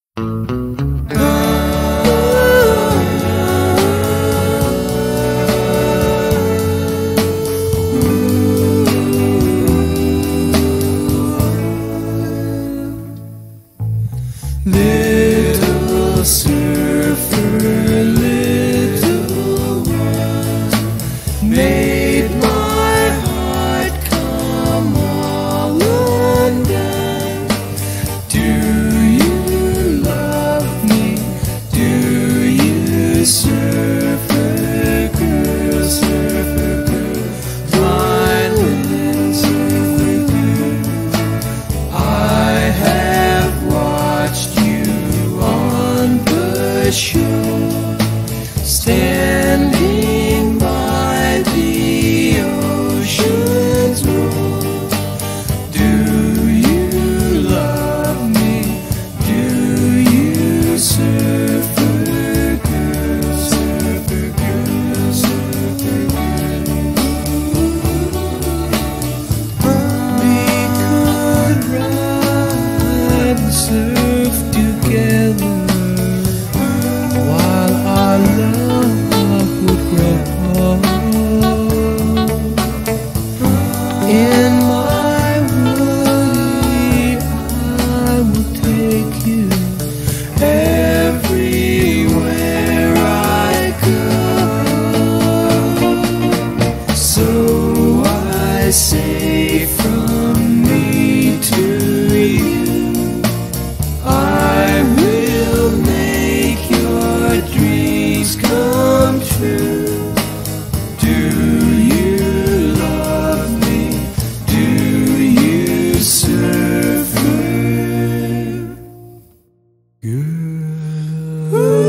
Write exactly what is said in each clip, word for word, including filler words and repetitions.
Little surfer, little ones, made my heart come all undone. Do you love me? Do you, surfer girl, surfer girl, violin surfer girl? I have watched you on the shore, standing by the ocean's roar. Do you love me? Do you, surfer girl, surfer girl, surfer girl? We could ride and surf together while our love would grow. In my woody, I will take you everywhere I go. So I say from me to you, I will make your dreams come true. Do you love me? Do you, surfer girl?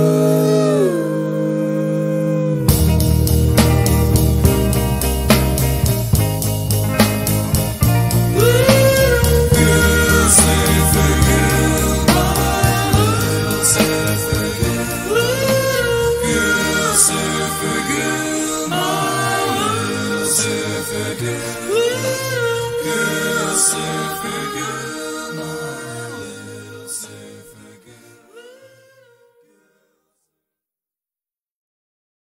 Surfer girl, my little surfer girl, girl, surfer girl.